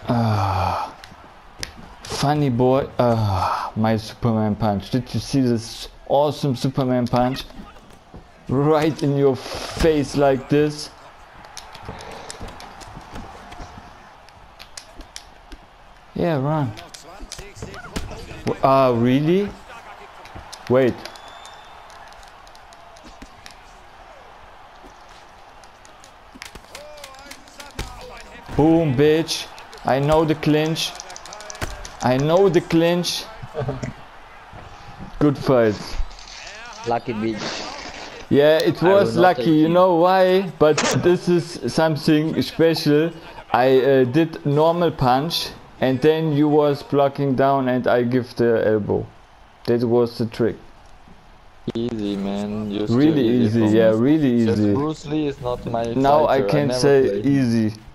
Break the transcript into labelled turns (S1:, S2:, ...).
S1: Funny boy. My Superman punch. Did you see this awesome Superman punch? Right in your face like this. Yeah, run. Really? Wait. Boom, bitch. I know the clinch. I know the clinch. Good fight.
S2: Lucky bitch.
S1: Yeah, it was lucky, you know why? But this is something special. I did normal punch and then you was blocking down and I give the elbow. That was the trick.
S2: Easy, man. You're
S1: really easy, yeah, really easy.
S2: Bruce Lee is not my
S1: Now
S2: fighter.
S1: I can say easy.